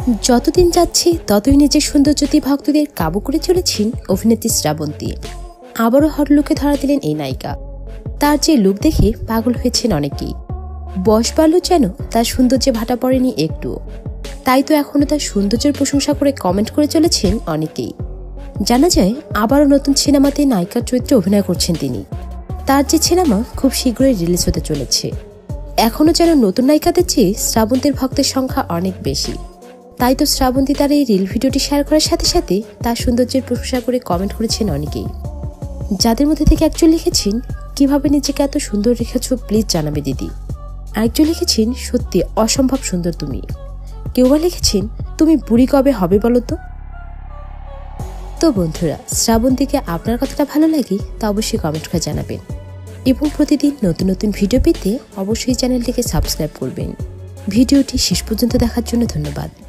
যতদিন যাচ্ছে ততই নিজের সৌন্দর্য দিয়ে ভক্তদের কাবু করে চলেছেন অভিনেত্রী শ্রাবন্তী। আবারও হট লুকে ধরা দিলেন এই নায়িকা। তার যে লুক দেখে পাগল হয়েছেন অনেকেই। বয়স বাড়ল যেন তার সৌন্দর্যে ভাটা পড়েনি একটু। তাই তো এখনও তার সৌন্দর্যের প্রশংসা করে কমেন্ট করে চলেছেন অনেকেই। জানা যায় আবারও নতুন সিনেমাতে নায়িকার চরিত্রে অভিনয় করছেন তিনি। তার যে সিনেমা খুব শীঘ্রই রিলিজ হতে চলেছে। এখনও যেন নতুন নায়িকাদের চেয়ে শ্রাবন্তীর ভক্তের সংখ্যা অনেক বেশি। তাই তো শ্রাবন্তী তার এই রিল ভিডিওটি শেয়ার করার সাথে সাথে তার সৌন্দর্যের প্রশংসা করে কমেন্ট করেছেন অনেকেই। যাদের মধ্যে থেকে একজন লিখেছেন, কিভাবে নিজেকে এত সুন্দর রেখেছ প্লিজ জানাবে দিদি। আরেকজন লিখেছেন, সত্যি অসম্ভব সুন্দর তুমি। কেউ বা লিখেছেন, তুমি বুড়ি কবে হবে বলো তো। তো বন্ধুরা, শ্রাবন্তীকে আপনার কতটা ভালো লাগে তা অবশ্যই কমেন্ট করে জানাবেন এবং প্রতিদিন নতুন নতুন ভিডিও পেতে অবশ্যই চ্যানেলটিকে সাবস্ক্রাইব করবেন। ভিডিওটি শেষ পর্যন্ত দেখার জন্য ধন্যবাদ।